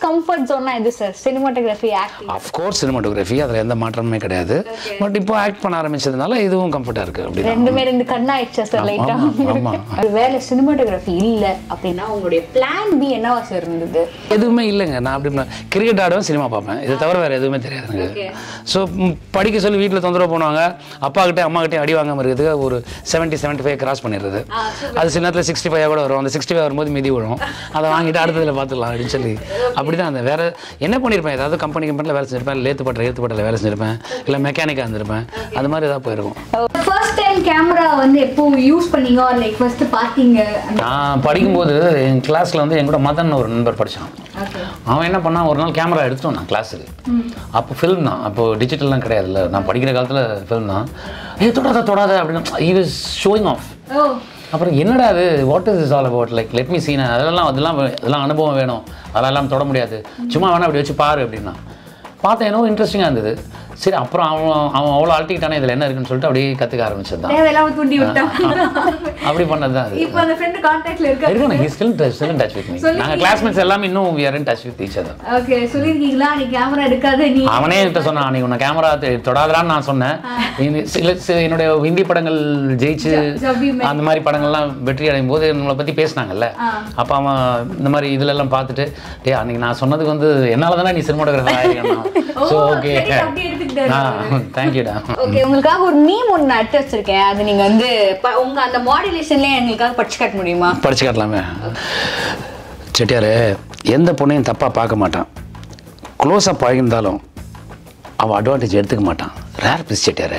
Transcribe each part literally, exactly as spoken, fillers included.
comfort zone எது sir? Cinematography, acting. Of course cinematography அதுல எந்த மாற்றமுமே கிடையாது. பட் இப்போ ஆக்ட் பண்ண ஆரம்பிச்சதுனால இதுவும் கம்ஃபர்ட்டா இருக்கு. அப்படி ரெண்டுமே ரெண்டு கண்ணா ஆயிடுச்சா சார் லைட்டா? ஆமா. வேலை சினிமாட்டோகிராஃபி இல்ல அப்படின்னா உங்களுடைய பிளான் பி என்னவா சார் இருந்தது? எதுவுமே இல்லைங்க. நான் அப்படி கிரிக்கெட் ஆடுவேன், சினிமா பார்ப்பேன். இதை தவிர வேற எதுவுமே தெரியாது எனக்கு. ஸோ படிக்க சொல்லி வீட்டில் தொந்தரவு பண்ணுவாங்க. அப்பா கிட்டே அம்மா கிட்டே அடி வாங்காம இருக்குது. ஒரு செவன்ட்டி செவன்ட்டி ஃபைவ் கிராஸ் பண்ணிடுறது. அது சில நேரத்தில் சிக்ஸ்டி ஃபைவ் கூட வரும். அந்த சிக்ஸ்டி ஃபைவ் வரும்போது மிதி விழும். அதை வாங்கிட்டு அடுத்ததில் பார்த்துக்கலாம் அப்படின்னு சொல்லி அப்படி தான். அந்த வேற என்ன பண்ணியிருப்பேன், ஏதாவது கம்பெனி கம்பெனியில் வேலை செஞ்சிருப்பேன், லேத்து பட்ட ஏத்து பட்டில் வேலை செஞ்சிருப்பேன், இல்லை மெக்கானிக்காக இருந்திருப்பேன். அது மாதிரி ஏதாவது போயிருக்கும். ஃபர்ஸ்ட் டைம் கேமரா வந்து எப்போ யூஸ் பண்ணீங்க, லைக் ஃபர்ஸ்ட் பார்த்தீங்க? நான் படிக்கும்போது என் கிளாஸில் வந்து என் கூட மதன் ஒரு நண்பர் படித்தான். அவன் என்ன பண்ணான், ஒரு நாள் கேமரா எடுத்துட்டோம் நான் கிளாஸுக்கு. அப்போ ஃபில்ம் தான், அப்போ டிஜிட்டல்லாம் கிடையாதுல்ல. நான் படிக்கிற காலத்தில் ஃபில்ம் தான். ஏ தொடாத தொடாத அப்படின்னு he was showing off. அப்புறம் என்னடா அது, what is is all about, like let me scene. அதெல்லாம் அதெல்லாம் அதெல்லாம் அனுபவம் வேணும், அதெல்லாம் தொட முடியாது, சும்மா வேணா அப்படி வச்சு பாரு அப்படின்னா பார்த்தேன். ஏன்னோ இன்ட்ரெஸ்டிங்காக இருந்தது. சரி, அப்புறம் அவன் அவன் அவ்வளோ அழட்டிக்கிட்டானே இதில் என்ன இருக்குன்னு சொல்லிட்டு அப்படியே கற்றுக்க ஆரம்பிச்சது தான். அப்படி பண்ணது தான் அது. இப்போ அந்த ஃப்ரெண்ட் கான்டாக்ட்ல இருக்கா? இருக்கானே, he still still in touch with me. நாங்கள் கிளாஸ்மேட்ஸ் எல்லாமே இன்னும் we are in touch with each other. Okay, சொல்லிருக்கீங்களா நீ கேமரா எடுக்காத நீ? அவனே என்கிட்ட சொன்னான், நீ உன்னை கேமரா தொடாதடான்னு நான் சொன்னேன். என்னுடைய ஹிந்தி படங்கள் ஜெயிச்சு அந்த மாதிரி படங்கள்லாம் வெற்றி அடையும் போது நம்மளை பற்றி பேசினாங்கல்ல. அப்போ அவன் இந்த மாதிரி இதுல எல்லாம் பார்த்துட்டு, டே அன்னைக்கு நான் சொன்னதுக்கு வந்து என்னால் தானே நீ சினிமாட்டோகிராஃபர் ஆயிருக்கணும். So okay தேங்க்யூடா. ஓகே, உங்களுக்காக ஒரு மீம் ஒன்று நட்டு வச்சிருக்கேன். அது நீங்க வந்து உங்க அந்த மாடுலேஷன்லேயே எங்களுக்காக படிச்சு காட்ட முடியுமா? படிச்சு காட்டலாமே. செட்டியாரு எந்த பொண்ணையும் தப்பா பார்க்க மாட்டான். க்ளோஸாக பழகிருந்தாலும் அவன் அட்வான்டேஜ் எடுத்துக்க மாட்டான். ரேர் பிஸ் செட்டியாரு.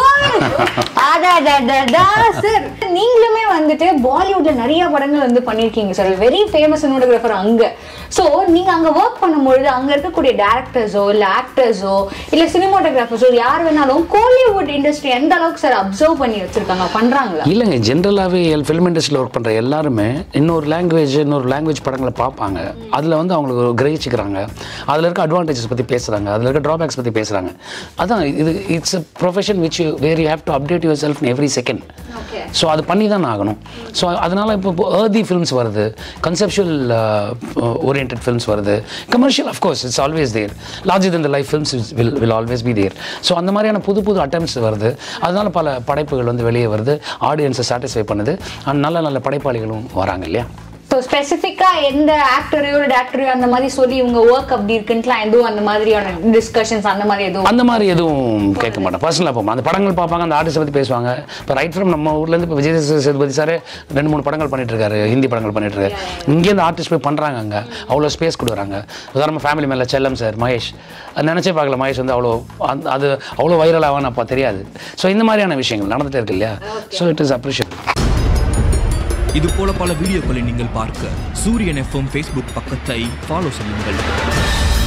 சார் நீங்களுமே வந்துட்டு பாலிவுட்ல நிறைய படங்கள் வந்து பண்ணிருக்கீங்க சார், வெரி ஃபேமஸ் சினிமாட்டோகிராஃபர் அங்க. ஸோ நீங்க அங்க ஒர்க் பண்ணும்பொழுது அங்க இருக்கக்கூடிய டேரக்டர்ஸோ இல்ல ஆக்டர்ஸோ இல்ல சினிமாட்டோகிராஃபர்ஸோ யார் வேணாலும் கோலிவுட் இண்டஸ்ட்ரி எந்த அளவுக்கு சார் அப்சர்வ் பண்ணி வச்சிருக்காங்க, பண்றாங்களா? இல்லைங்க, ஜென்ரலாகவே ஃபிலிம் இண்டஸ்ட்ரியில் ஒர்க் பண்ணுற எல்லாருமே இன்னொரு லாங்குவேஜ் இன்னொரு லாங்குவேஜ் படங்களை பார்ப்பாங்க. அதில் வந்து அவங்களுக்கு கிரகிச்சுக்கிறாங்க. அதில் இருக்க அட்வான்டேஜஸ் பற்றி பேசுகிறாங்க, அதில் இருக்க ட்ராபேக்ஸ் பற்றி பேசுகிறாங்க. அதான் இது it's a profession which where you have to update yourself in every second. So அது பண்ணி தான் ஆகணும். ஸோ அதனால் இப்போ ஏர்தி ஃபிலிம்ஸ் வருது, கன்செப்ஷுவல் ஓரியன்டட் ஃபிலிம்ஸ் வருது, commercial of course it's always there, larger than the life films will will always be there. So அந்த மாதிரியான புது புது அட்டெம்ப்ட்ஸ் வருது. அதனால பல படைப்புகள் வந்து வெளியே வருது, ஆடியன்ஸை சாட்டிஸ்ஃபை பண்ணுது, அண்ட் நல்ல நல்ல படைப்பாளிகளும் வராங்க இல்லையா. ஸோ ஸ்பெசிஃபிக்காக எந்த ஆக்டரையோ டேரக்டரையோ அந்த மாதிரி சொல்லி இவங்க ஒர்க் அப்படி இருக்குன்ட்டுலாம் எதுவும் அந்த மாதிரியான டிஸ்கஷன்ஸ் அந்த மாதிரி எதுவும் அந்த மாதிரி எதுவும் கேட்க மாட்டேன். பர்சனலாக போவோம், அந்த படங்கள் பார்ப்பாங்க, அந்த ஆர்டிஸ்ட்டை பற்றி பேசுவாங்க. இப்போ ரைட் ஃப்ரம் நம்ம ஊர்லேருந்து இப்போ விஜய் சேதுபதி சார் ரெண்டு மூணு படங்கள் பண்ணிட்டு இருக்காரு, ஹிந்தி படங்கள் பண்ணிட்டு இருக்காரு. இங்கேருந்து ஆர்டிஸ்ட் போய் பண்ணுறாங்க, அங்கே அவ்வளோ ஸ்பேஸ் கொடுக்குறாங்க. உதாரணமாக ஃபேமிலி மேலே செல்லம் சார், மகேஷ், நினச்சே பார்க்கல மகேஷ் வந்து அவ்வளோ அது அவ்வளோ வைரல் ஆவான்னு அப்போ தெரியாது. ஸோ இந்த மாதிரியான விஷயங்கள் நடந்துகிட்டே இருக்கு இல்லையா. So it is appreciate. இது போல பல வீடியோக்களை நீங்கள் பார்க்க சூரியன் எஃப்எம் ஃபேஸ்புக் பக்கத்தை ஃபாலோ செய்யுங்கள்.